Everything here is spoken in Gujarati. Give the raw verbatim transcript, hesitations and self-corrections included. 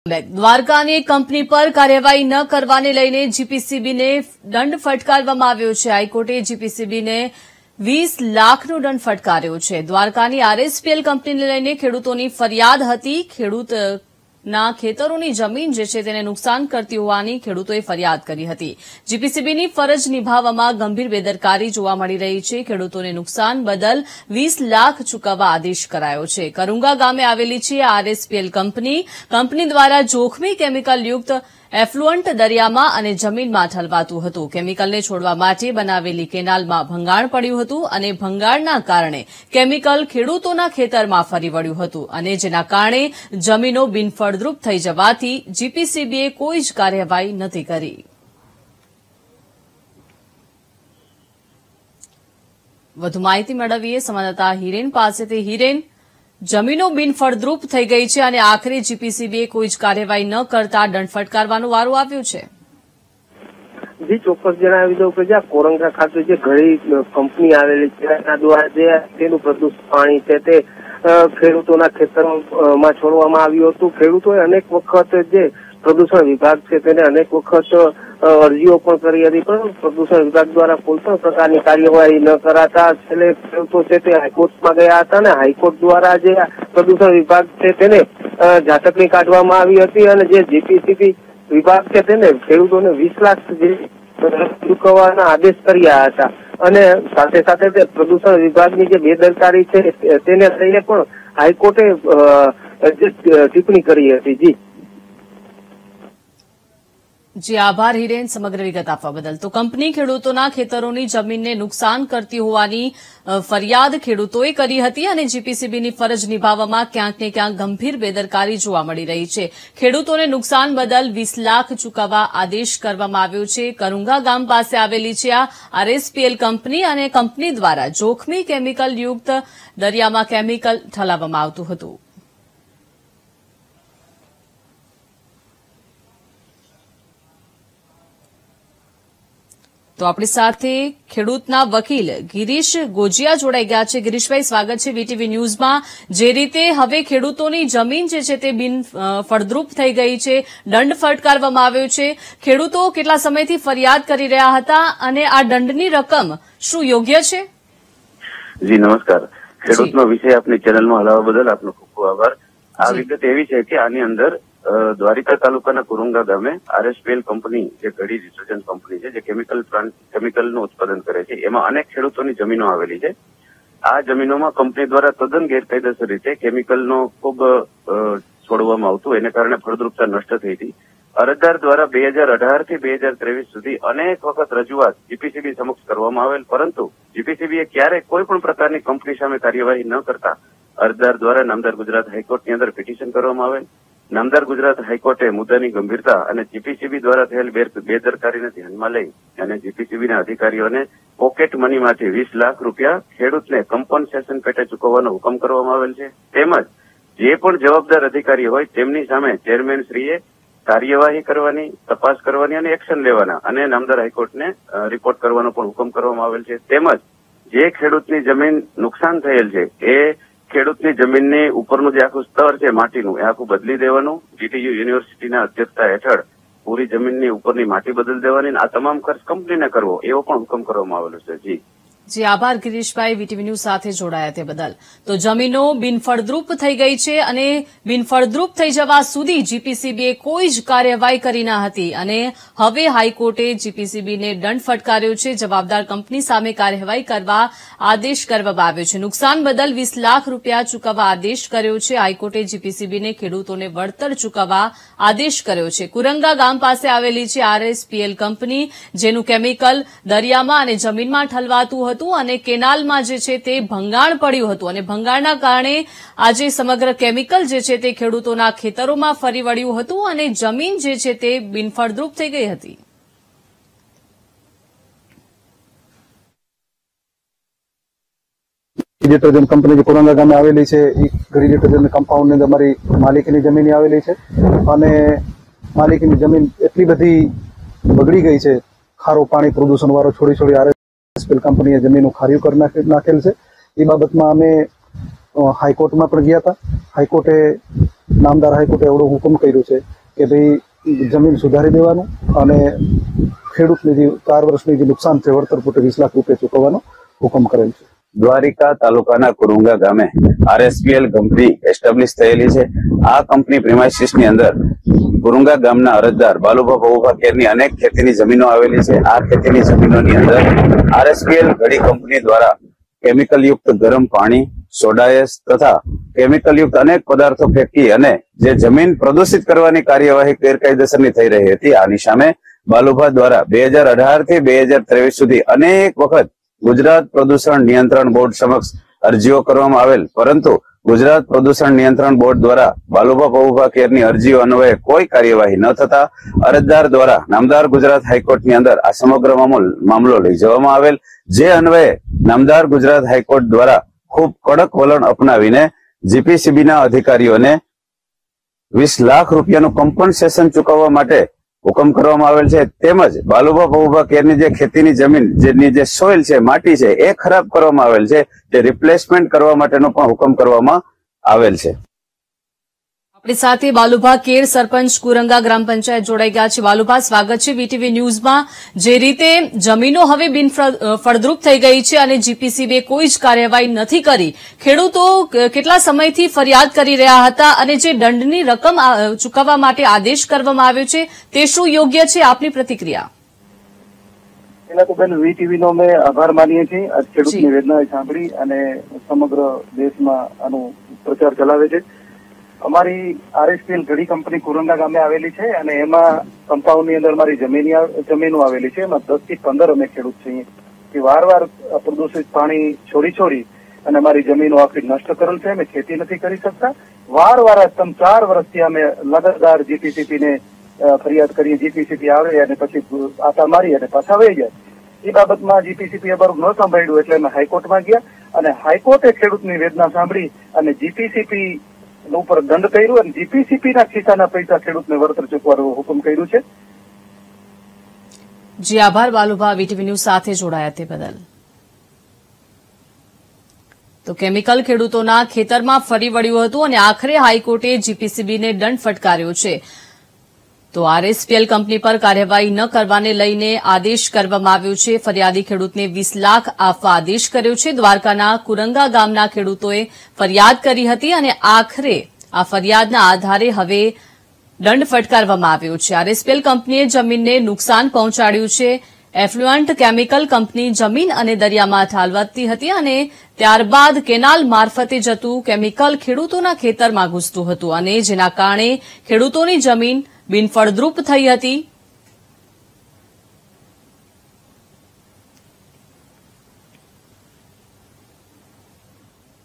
દ્વારકાની કંપની પર કાર્યવાહી ન કરવાને લઈને જીપીસીબીને દંડ ફટકારવામાં આવ્યો છે। હાઈકોર્ટે જીપીસીબીને વીસ લાખનો દંડ ફટકાર્યો છે। દ્વારકાની આરએસપીએલ કંપનીને લઈને ખેડૂતોની ફરિયાદ હતી। ખેડૂતના ખેતરોની જમીન જે છે તેને નુકસાન કરતી હોવાની ખેડૂતોએ ફરિયાદ કરી હતી। જીપીસીબીની ફરજ નિભાવવામાં ગંભીર બેદરકારી જોવા મળી રહી છે। ખેડૂતોને નુકસાન બદલ વીસ લાખ ચૂકવવા આદેશ કરાયો છે। કરુંગા ગામે આવેલી છે આરએસપીએલ કંપની કંપની દ્વારા જોખમી કેમિકલ યુક્ત એફ્લુઅન્ટ દરિયામાં અને જમીનમાં ઠલવાતું હતું। કેમિકલને છોડવા માટે બનાવેલી કેનાલમાં ભંગાણ પડ્યું હતું અને ભંગાણના કારણે કેમિકલ ખેડૂતોના ખેતરમાં ફરી વળ્યું હતું અને જેના કારણે જમીનો બિનફળદ્રુપ થઈ જવાથી જીપીસીબીએ કોઈ જ કાર્યવાહી નથી કરી। વધુ માહિતી મેળવીએ સંવાદદાતા હિરેન પાસેથી। હિરેન, જમીનો બિનફળદ્રુપ થઈ ગઈ છે અને આખરે જીપીસીબીએ કોઈ જ કાર્યવાહી ન કરતા દંડ ફટકારવાનો વારો આવ્યો છે। જી ચોક્કસ જણાવી દઉં કે જ્યાં કોરંગા ખાતે જે ઘણી કંપની આવેલી છે તેના દ્વારા જે તેનું પ્રદૂષિત પાણી છે તે ખેડૂતોના ખેતરોમાં છોડવામાં આવ્યું હતું। ખેડૂતોએ અનેક વખત જે પ્રદૂષણ વિભાગ છે તેને અનેક વખત અરજીઓ પણ કરી હતી, પરંતુ પ્રદૂષણ વિભાગ દ્વારા કોઈ પણ પ્રકારની કાર્યવાહી ન કરાતા છેલ્લે ખેડૂતો છે તે હાઈકોર્ટમાં ગયા હતા અને હાઈકોર્ટ દ્વારા જે પ્રદૂષણ વિભાગ છે તેને ઝાટકણી કાઢવામાં આવી હતી અને જે જીપીસીબી વિભાગ છે તેને ખેડૂતોને વીસ લાખ ચૂકવવાના આદેશ કર્યા હતા અને સાથે સાથે તે પ્રદૂષણ વિભાગની જે બેદરકારી છે તેને લઈને પણ હાઈકોર્ટે ટિપ્પણી કરી હતી। જી જી આભાર હિરેન, સમગ્ર વિગત આપવા બદલ। તો કંપની ખેડૂતોના ખેતરોની જમીનને નુકસાન કરતી હોવાની ફરિયાદ ખેડૂતોએ કરી હતી અને જીપીસીબીની ફરજ નિભાવવામાં ક્યાંક ને ક્યાંક ગંભીર બેદરકારી જોવા મળી રહી છે। ખેડૂતોને નુકસાન બદલ વીસ લાખ ચૂકવવા આદેશ કરવામાં આવ્યો છે। કરુંગા ગામ પાસે આવેલી છે આ આરએસપીએલ કંપની અને કંપની દ્વારા જોખમી કેમિકલ યુક્ત દરિયામાં કેમિકલ ઠલાવવામાં આવતું હતું। તો આપણી સાથે ખેડૂતના વકીલ ગિરીશ ગોજિયા જોડાઈ ગયા છે। ગિરીશભાઈ, સ્વાગત છે વીટીવી ન્યૂઝમાં। જે રીતે હવે ખેડૂતોની જમીન જે છે તે બિન ફળદ્રુપ થઈ ગઈ છે, દંડ ફટકારવામાં આવ્યો છે, ખેડૂતો કેટલા સમયથી ફરિયાદ કરી રહ્યા હતા અને આ દંડની રકમ શું યોગ્ય છે? જી નમસ્કાર, ખેડૂતનો વિષય આપની ચેનલમાં હલાવવા બદલ આપનો ખૂબ ખૂબ આભાર। આ વિગત એવી છે કે આની અંદર દ્વારિકા તાલુકાના કુરુંગા ગામે આરએસપીએલ કંપની જે ઘડી ડિટર્જન્ટ કંપની છે જે કેમિકલ કેમિકલનું ઉત્પાદન કરે છે, એમાં અનેક ખેડૂતોની જમીનો આવેલી છે। આ જમીનોમાં કંપની દ્વારા તદ્દન ગેરકાયદેસર રીતે કેમિકલનો ખૂબ છોડવામાં આવતું, એને કારણે ફળદ્રુપતા નષ્ટ થઈ હતી। અરજદાર દ્વારા બે હજાર અઢાર થી બે હજાર ત્રેવીસ સુધી અનેક વખત રજૂઆત જીપીસીબી સમક્ષ કરવામાં આવેલ, પરંતુ જીપીસીબીએ ક્યારેય કોઈ પણ પ્રકારની કંપની સામે કાર્યવાહી ન કરતા અરજદાર દ્વારા નામદાર ગુજરાત હાઈકોર્ટની અંદર પિટિશન કરવામાં આવેલ। નામદાર ગુજરાત હાઈકોર્ટે મુદ્દાની ગંભીરતા અને જીપીસીબી દ્વારા થયેલ બેદરકારીને ધ્યાનમાં લઈ અને જીપીસીબીના અધિકારીઓને પોકેટ મનીમાંથી વીસ લાખ રૂપિયા ખેડૂતને કમ્પન્સેશન પેટે ચૂકવવાનો હુકમ કરવામાં આવેલ છે। તેમજ જે પણ જવાબદાર અધિકારી હોય તેમની સામે ચેરમેન શ્રીએ કાર્યવાહી કરવાની, તપાસ કરવાની અને એક્શન લેવાના અને નામદાર હાઈકોર્ટને રિપોર્ટ કરવાનો પણ હુકમ કરવામાં આવેલ છે। તેમજ જે ખેડૂતની જમીન નુકસાન થયેલ છે એ ખેડૂતની જમીનની ઉપરનું જે આખું સ્તર છે માટીનું એ આખું બદલી દેવાનું, જીટીયુ યુનિવર્સિટીના અધ્યક્ષતા હેઠળ પૂરી જમીનની ઉપરની માટી બદલી દેવાની, આ તમામ ખર્ચ કંપનીને કરવો એવો પણ હુકમ કરવામાં આવેલો છે। જી જી આભાર ગિરીશભાઈ, વીટીવી ન્યૂઝ સાથે જોડાયા તે બદલ। તો જમીનો બિનફળદ્રુપ થઈ ગઈ છે અને બિનફળદ્રુપ થઈ જવા સુધી જીપીસીબીએ કોઈ જ કાર્યવાહી કરી ન હતી અને હવે હાઈકોર્ટે જીપીસીબીને દંડ ફટકાર્યો છે। જવાબદાર કંપની સામે કાર્યવાહી કરવા આદેશ કરવામાં આવ્યો છે। નુકસાન બદલ વીસ લાખ રૂપિયા ચૂકવવા આદેશ કર્યો છે। હાઈકોર્ટે જીપીસીબીને ખેડૂતોને વળતર ચૂકવવા આદેશ કર્યો છે। કુરંગા ગામ પાસે આવેલી છે આરએસપીએલ કંપની, જેનું કેમિકલ દરિયામાં અને જમીનમાં ઠલવાતું હતું અને કેનાલમાં જે છે તે ભંગાણ પડ્યું હતું અને ભંગાણના કારણે આજે સમગ્ર કેમિકલ જે છે તે ખેડૂતોના ખેતરોમાં ફરી વળ્યું હતું અને જમીન જે છે તે બિનફળદ્રુપ થઈ ગઈ હતી। ડિટર્જન્ટ કંપની જે કોરંગા ગામે આવેલી છે એ ઘડી ડિટર્જન્ટ કમ્પાઉન્ડની અંદર અમારી માલિકીની જમીન આવેલી છે અને માલિકીની જમીન એટલી બધી બગડી ગઈ છે, ખારું પાણી પ્રદૂષણ વાળો છોડી છોડી આરએસપીએલ કંપનીએ જમીનો ખારીઓ કરી નાખેલ છે। એ બાબતમાં અમે હાઈકોર્ટમાં પણ ગયા હતા। હાઈકોર્ટે નામદાર હાઈકોર્ટે એવડો હુકમ કર્યો છે કે ભાઈ જમીન સુધારી દેવાનું અને ખેડૂતને જે ચાર વર્ષની જે નુકસાન છે વળતર પૂટે વીસ લાખ રૂપિયા ચૂકવવાનો હુકમ કરેલ છે. દ્વારિકા તાલુકાના કુરુંગા ગામે આરએસપીએલ કંપની એસ્ટાબ્લિશ થયેલી છે. આ કંપની પ્રિમાઇસીસની અંદર કુરુંગા ગામના અરજદાર બાલુભા પવુભા કેરની અનેક ખેતીની જમીનો આવેલી છે. આ ખેતીની જમીનોની અંદર આરએસપીએલ ઘડી કંપની દ્વારા કેમિકલ યુક્ત ગરમ પાણી, સોડાયસ તથા કેમિકલ યુક્ત અનેક પદાર્થો ફેંકી અને જે જમીન પ્રદૂષિત કરવાની કાર્યવાહી ગેરકાયદેસરની થઈ રહી હતી. આની સામે બાલુભા દ્વારા બે હજાર અઢાર થી બે હજાર ત્રેવીસ સુધી અનેક વખત ગુજરાત પ્રદૂષણ નિયંત્રણ બોર્ડ સમક્ષ અરજીઓ કરવામાં આવેલ, પરંતુ ગુજરાત પ્રદૂષણ નિયંત્રણ બોર્ડ દ્વારા બાલુભા પવુભા કેરની અરજીઓ અન્વયે કોઈ કાર્યવાહી ન થતા અરજદાર દ્વારા નામદાર ગુજરાત હાઈકોર્ટની અંદર આ સમગ્ર મામલો લઈ જવામાં આવેલ, જે અન્વયે નામદાર ગુજરાત હાઈકોર્ટ દ્વારા ખૂબ કડક વલણ અપનાવીને જીપીસીબીના અધિકારીઓને વીસ લાખ રૂપિયાનું કમ્પન્સેશન ચૂકવવા માટે હુકમ કરવામાં આવેલ છે. તેમજ બાલુભા પવુભા કેરની જે ખેતીની જમીન જેની જે સોઇલ છે, માટી છે, એ ખરાબ કરવામાં આવેલ છે, તે રિપ્લેસમેન્ટ કરવા માટેનો પણ હુકમ કરવામાં આવેલ છે. આપણી સાથે બાલુભા કેર સરપંચ કુરંગા ગ્રામ પંચાયત જોડાઈ ગયા છે. બાલુભા, સ્વાગત છે વીટીવી ન્યૂઝમાં. જે રીતે જમીનો હવે બિન ફળદ્રુપ થઈ ગઈ છે અને જીપીસીબીએ કોઈ જ કાર્યવાહી નથી કરી, ખેડૂતો કેટલા સમયથી ફરિયાદ કરી રહ્યા હતા અને જે દંડની રકમ ચૂકવવા માટે આદેશ કરવામાં આવ્યો છે તે શું યોગ્ય છે? આપની પ્રતિક્રિયા. પેલા તો બેન વીટીવી નો અમે આભાર માનીએ છીએ. આજ ખેડૂતની વેદના સાંભળી અને સમગ્ર દેશમાં આનો પ્રચાર ચલાવે છે. અમારી આરએસપીએલ ઘડી કંપની કુરંગા ગામે આવેલી છે અને એમાં કમ્પાઉન્ડની અંદર મારી જમીન જમીનો આવેલી છે. એમાં દસ થી પંદર અમે ખેડૂત છીએ કે વાર વાર પ્રદૂષિત પાણી છોડી છોડી અને મારી જમીનો આખી નષ્ટ કરેલ છે. અમે ખેતી નથી કરી શકતા. વાર વાર તમ ચાર વર્ષથી અમે લગાતાર જીપીસીબી ને ફરિયાદ કરીએ. જીપીસીબી આવે અને પછી આટા મારી અને પાછા વહી જાય. એ બાબતમાં જીપીસીબી અમારું ન સાંભળ્યું એટલે અમે હાઈકોર્ટમાં ગયા અને હાઈકોર્ટે ખેડૂતની વેદના સાંભળી અને જીપીસીબી ઉપર દંડ કર્યું અને જીપીસીબી ના ખિસ્સાના પૈસા ખેડૂતને વળતર ચૂકવવાનો હુકમ કર્યું છે. જી આભાર બાલુભા, વીટીવી ન્યૂઝ સાથે જોડાયા તે બદલ. તો કેમિકલ ખેડૂતોના ખેતરમાં ફરી વળ્યું હતું અને આખરે હાઈકોર્ટે જીપીસીબીને દંડ ફટકાર્યો છે. તો આરએસપીએલ કંપની પર કાર્યવાહી ન કરવાને લઈને આદેશ કરવામાં આવ્યો છે. ફરિયાદી ખેડૂતને વીસ લાખ આપવા આદેશ કર્યો છે. દ્વારકાના કુરંગા ગામના ખેડૂતોએ ફરિયાદ કરી હતી અને આખરે આ ફરિયાદના આધારે હવે દંડ ફટકારવામાં આવ્યો છે. આરએસપીએલ કંપનીએ જમીનને નુકસાન પહોંચાડ્યું છે. એફ્લુઅન્ટ કેમિકલ કંપની જમીન અને દરિયામાં ઠાલવતી હતી અને ત્યારબાદ કેનાલ મારફતે જતું કેમિકલ ખેડૂતોના ખેતરમાં ઘૂસતું હતું અને જેના કારણે ખેડૂતોની જમીન બિનફળદ્રુપ થઈ હતી.